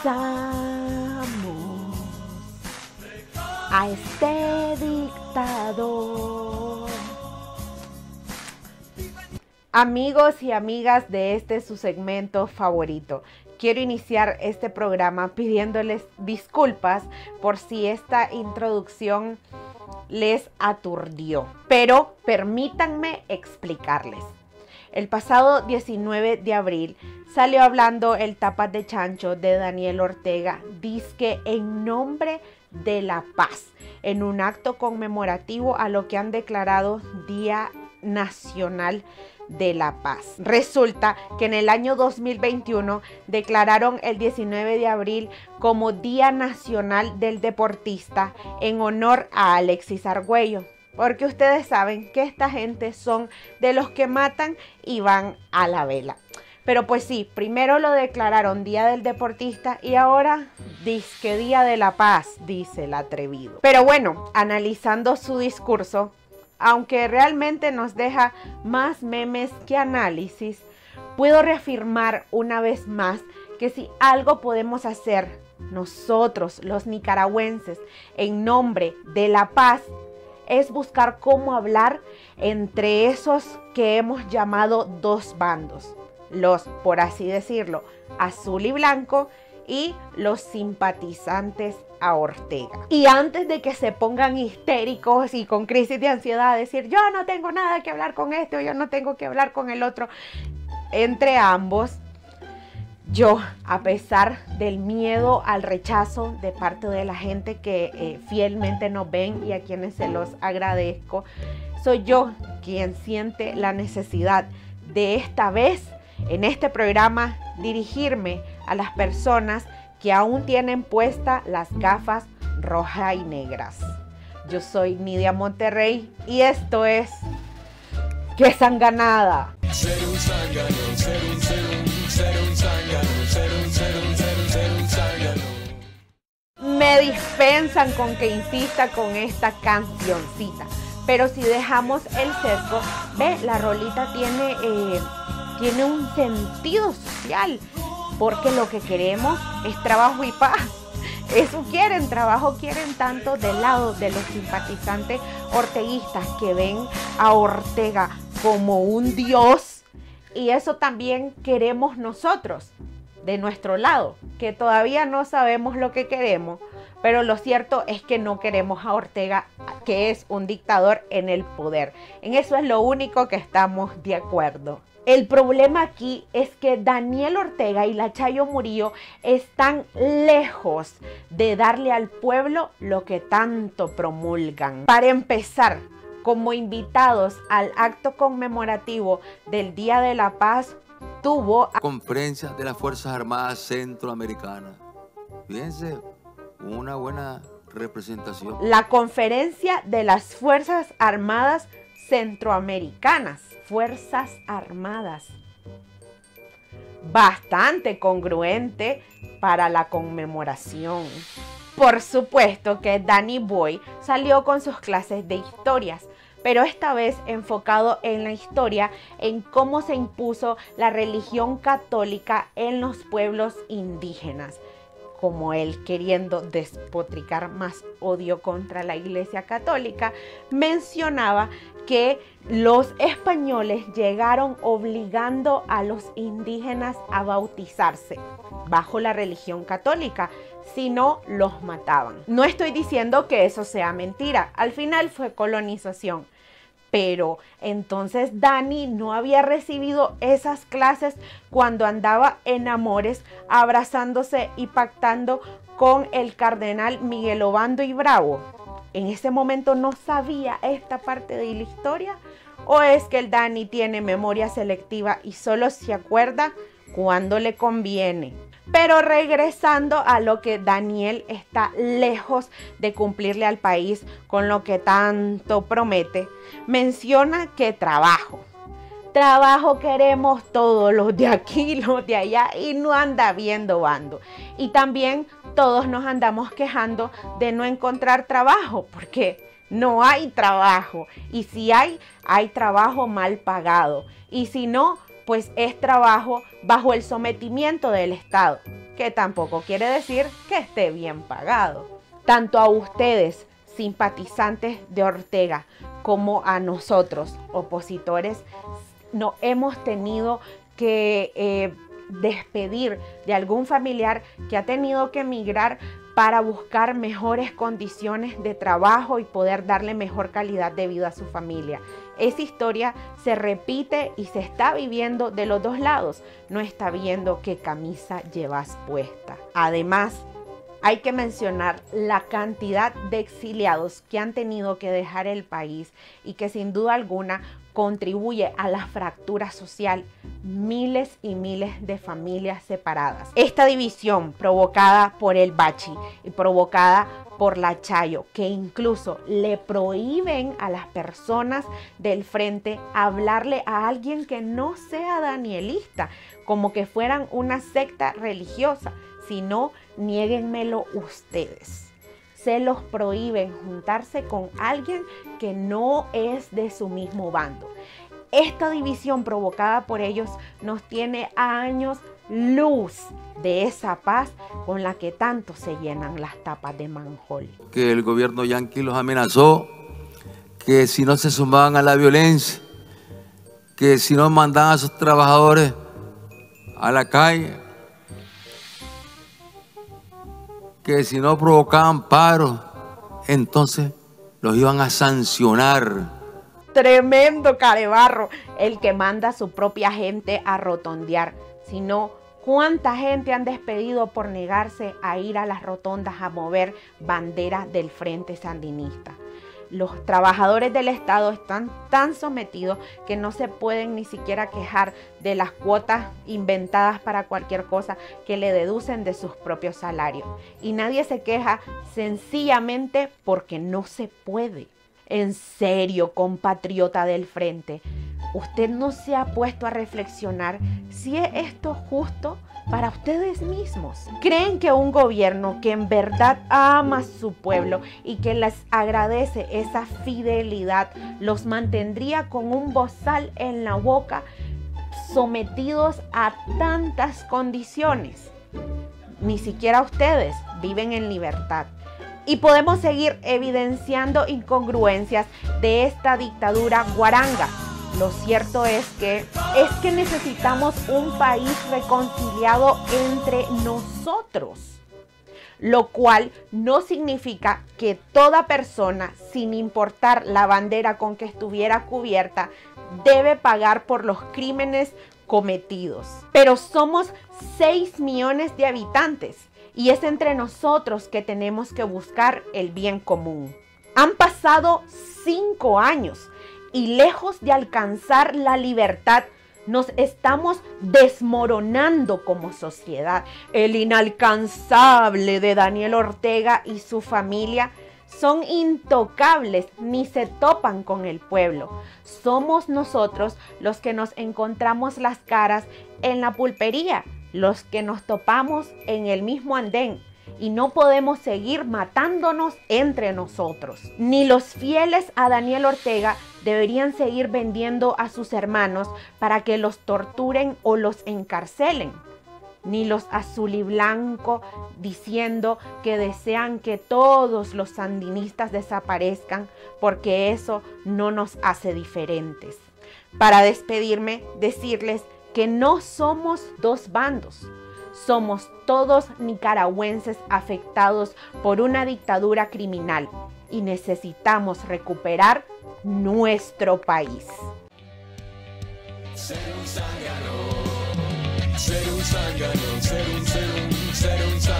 a este dictador. Amigos y amigas de este su segmento favorito, quiero iniciar este programa pidiéndoles disculpas por si esta introducción les aturdió, pero permítanme explicarles. El pasado 19 de abril salió hablando el tapas de chancho de Daniel Ortega, dizque en nombre de la paz, en un acto conmemorativo a lo que han declarado Día Nacional de la Paz. Resulta que en el año 2021 declararon el 19 de abril como Día Nacional del Deportista en honor a Alexis Argüello, porque ustedes saben que esta gente son de los que matan y van a la vela. Pero pues sí, primero lo declararon Día del Deportista y ahora dizque Día de la Paz, dice el atrevido. Pero bueno, analizando su discurso, aunque realmente nos deja más memes que análisis, puedo reafirmar una vez más que si algo podemos hacer nosotros, los nicaragüenses, en nombre de la paz, es buscar cómo hablar entre esos que hemos llamado dos bandos. Los, por así decirlo, azul y blanco, y los simpatizantes a Ortega. Y antes de que se pongan histéricos y con crisis de ansiedad a decir yo no tengo nada que hablar con este o yo no tengo que hablar con el otro, entre ambos, yo, a pesar del miedo al rechazo de parte de la gente que fielmente nos ven y a quienes se los agradezco, soy yo quien siente la necesidad de esta vez en este programa dirigirme a las personas que aún tienen puestas las gafas rojas y negras. Yo soy Nidia Monterrey y esto es ¡Qué Sanganada! Ser un zángano, ser un zángano, ser un zángano. Me dispensan con que insista con esta cancioncita, pero si dejamos el sesgo, ve, la rolita tiene un sentido social, porque lo que queremos es trabajo y paz. Eso quieren, trabajo quieren tanto del lado de los simpatizantes orteguistas que ven a Ortega como un dios, y eso también queremos nosotros de nuestro lado, que todavía no sabemos lo que queremos, pero lo cierto es que no queremos a Ortega, que es un dictador en el poder. En eso es lo único que estamos de acuerdo. El problema aquí es que Daniel Ortega y la Chayo Murillo están lejos de darle al pueblo lo que tanto promulgan. Para empezar, como invitados al acto conmemorativo del Día de la Paz, tuvo conferencia de las Fuerzas Armadas Centroamericanas. Fíjense, una buena representación. La conferencia de las Fuerzas Armadas Centroamericanas. Fuerzas Armadas. Bastante congruente para la conmemoración. Por supuesto que Danny Boy salió con sus clases de historias, pero esta vez enfocado en la historia, en cómo se impuso la religión católica en los pueblos indígenas, como él queriendo despotricar más odio contra la Iglesia Católica, mencionaba que los españoles llegaron obligando a los indígenas a bautizarse bajo la religión católica, si no los mataban. No estoy diciendo que eso sea mentira, al final fue colonización. Pero entonces Dani no había recibido esas clases cuando andaba en amores, abrazándose y pactando con el cardenal Miguel Obando y Bravo. ¿En ese momento no sabía esta parte de la historia? ¿O es que el Dani tiene memoria selectiva y solo se acuerda cuando le conviene? Pero regresando a lo que Daniel está lejos de cumplirle al país con lo que tanto promete, menciona que trabajo queremos todos, los de aquí, los de allá, y no anda viendo bando. Y también todos nos andamos quejando de no encontrar trabajo, porque no hay trabajo, y si hay trabajo mal pagado, y si no, pues es trabajo bajo el sometimiento del Estado, que tampoco quiere decir que esté bien pagado. Tanto a ustedes, simpatizantes de Ortega, como a nosotros, opositores, no hemos tenido que despedir de algún familiar que ha tenido que emigrar para buscar mejores condiciones de trabajo y poder darle mejor calidad de vida a su familia. Esa historia se repite y se está viviendo de los dos lados. No está viendo qué camisa llevas puesta. Además, hay que mencionar la cantidad de exiliados que han tenido que dejar el país y que sin duda alguna contribuye a la fractura social, miles y miles de familias separadas. Esta división provocada por el Bachi y provocada por la Chayo, que incluso le prohíben a las personas del frente hablarle a alguien que no sea danielista, como que fueran una secta religiosa, sino niéguenmelo ustedes. Se los prohíben juntarse con alguien que no es de su mismo bando. Esta división provocada por ellos nos tiene a años luz de esa paz con la que tanto se llenan las tapas de manjol. Que el gobierno yanqui los amenazó, que si no se sumaban a la violencia, que si no mandaban a sus trabajadores a la calle, que si no provocaban paro, entonces los iban a sancionar. Tremendo carebarro, el que manda a su propia gente a rotondear. Si no, ¿cuánta gente han despedido por negarse a ir a las rotondas a mover banderas del Frente Sandinista? Los trabajadores del Estado están tan sometidos que no se pueden ni siquiera quejar de las cuotas inventadas para cualquier cosa que le deducen de sus propios salarios. Y nadie se queja sencillamente porque no se puede. En serio, compatriota del Frente, ¿usted no se ha puesto a reflexionar si es esto justo para ustedes mismos? ¿Creen que un gobierno que en verdad ama a su pueblo y que les agradece esa fidelidad los mantendría con un bozal en la boca, sometidos a tantas condiciones? Ni siquiera ustedes viven en libertad. Y podemos seguir evidenciando incongruencias de esta dictadura guaranga. Lo cierto es que necesitamos un país reconciliado entre nosotros, lo cual no significa que toda persona, sin importar la bandera con que estuviera cubierta, debe pagar por los crímenes cometidos. Pero somos 6 millones de habitantes y es entre nosotros que tenemos que buscar el bien común. Han pasado 5 años. Y lejos de alcanzar la libertad, nos estamos desmoronando como sociedad. El inalcanzable de Daniel Ortega y su familia son intocables, ni se topan con el pueblo. Somos nosotros los que nos encontramos las caras en la pulpería, los que nos topamos en el mismo andén. Y no podemos seguir matándonos entre nosotros. Ni los fieles a Daniel Ortega deberían seguir vendiendo a sus hermanos para que los torturen o los encarcelen. Ni los azul y blanco diciendo que desean que todos los sandinistas desaparezcan porque eso no nos hace diferentes. Para despedirme, decirles que no somos dos bandos. Somos todos nicaragüenses afectados por una dictadura criminal y necesitamos recuperar nuestro país. Ser un zángano, ser un zángano, ser un zángano.